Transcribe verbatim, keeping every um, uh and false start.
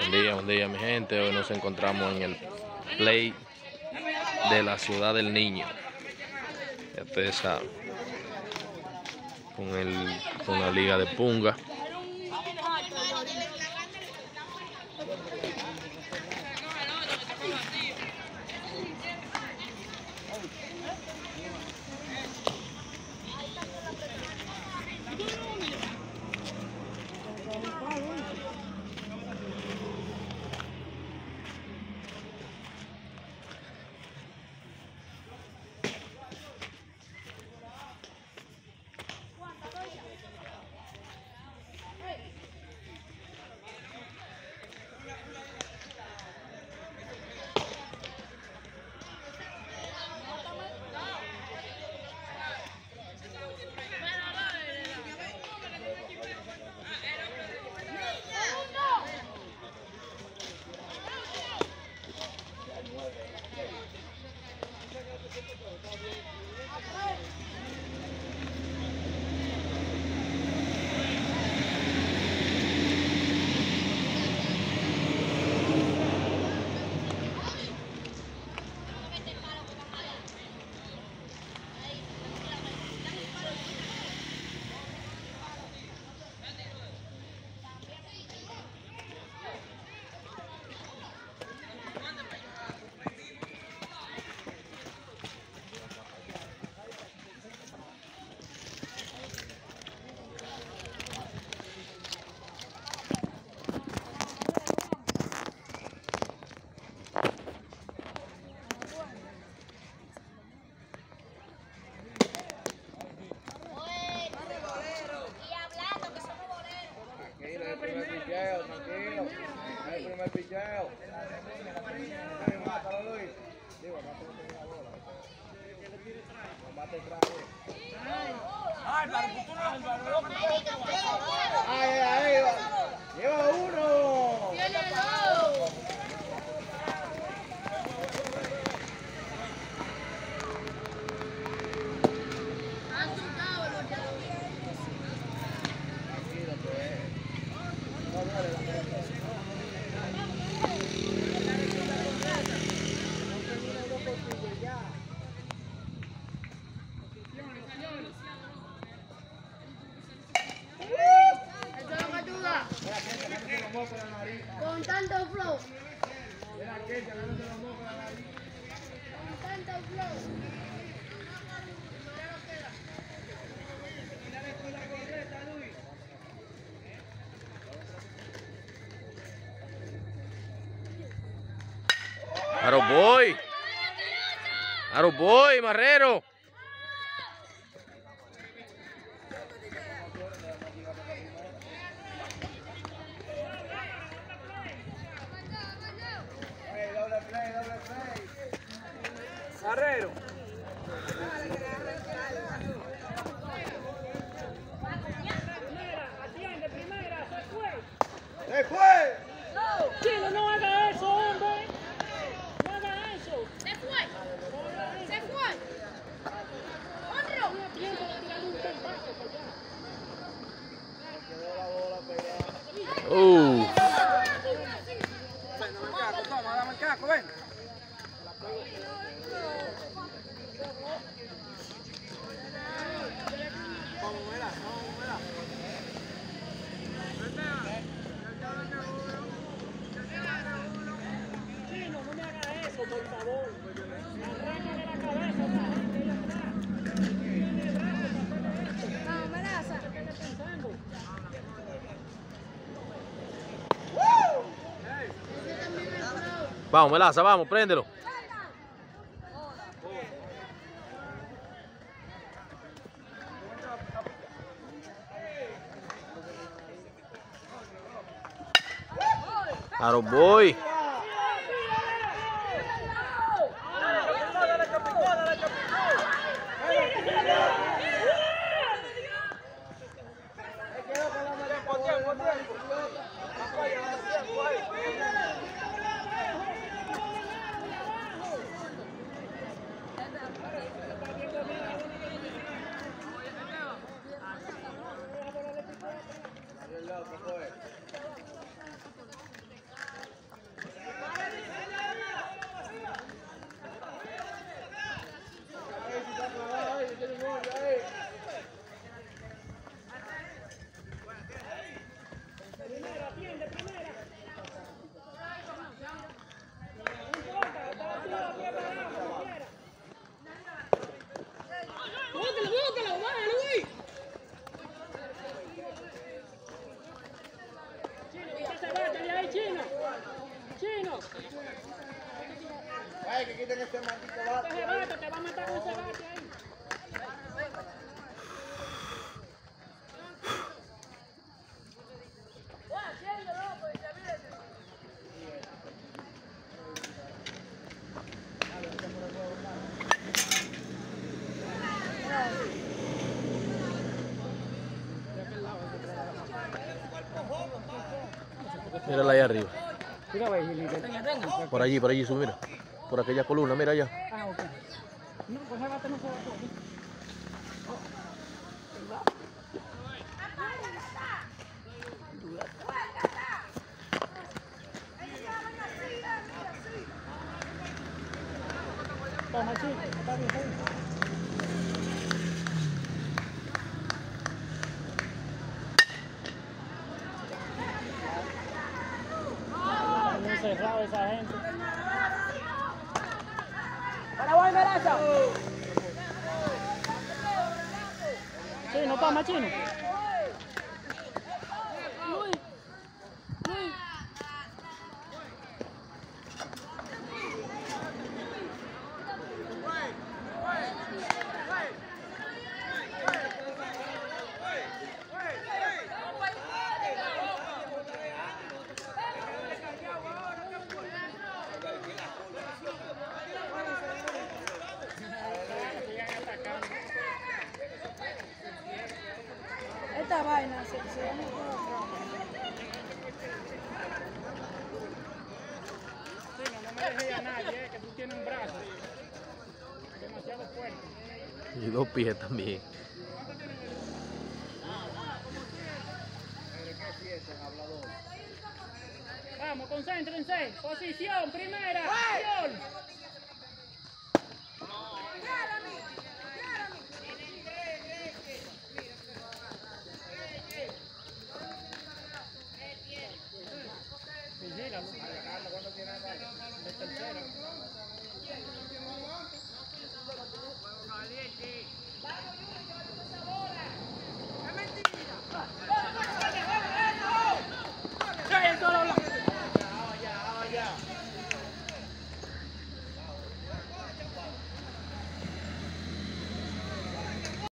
Buen día, buen día mi gente. Hoy nos encontramos en el play de la Ciudad del Niño. Ya ustedes saben, con, el, con la liga de Punga. Tranquilo, el primer picheo. Mátalo, Luis. Digo, mátalo con la bola. No mate traje. Ay, para el futuro, Álvaro. Ay, ay, ay. Lleva uno. Tiene dos. Con tanto flow. Con tanto flow. Aro boy. Aro boy, Marrero. Marrero. Atiende primera, se fue. ¡Se fue! Chino, no haga eso, hombre. No haga eso. Se fue. Se fue. Otro. No tiempo de tirar un pedazo para allá. Quedó la bola pegada. Uh. Ven, dame el caco, toma, dame el caco, ven. Vamos, mira, vamos, mira. Chino, no me haga eso, por favor. Arráncale la cabeza a esta gente allá atrás. Tiene el brazo para hacerle esto. Vamos, Melaza. ¿Qué le pensando? Vamos, Melaza, vamos, préndelo. Aro boy. Chino, Ay, que quiten este maldito ese bate. bate te va a matar con ese bate ahí. Mírala ahí arriba. Mira, ve, Gili, que tenga, tenga. Por allí, por allí, sube, mira. Por aquella columna, mira allá. Ah, ok. No, con ese bate no se va a coger. Toma, chico, está bien, está bien. Muy cerrado esa gente. Paraguay, Melaza. Sí, no toma, Chino. Luis. Luis. Esta vaina se, se llama. Sí, no, no me dejes a nadie, eh, que tú tienes un brazo demasiado fuerte. Y dos pies también. Vamos, concéntrense. Posición, primera. Acción.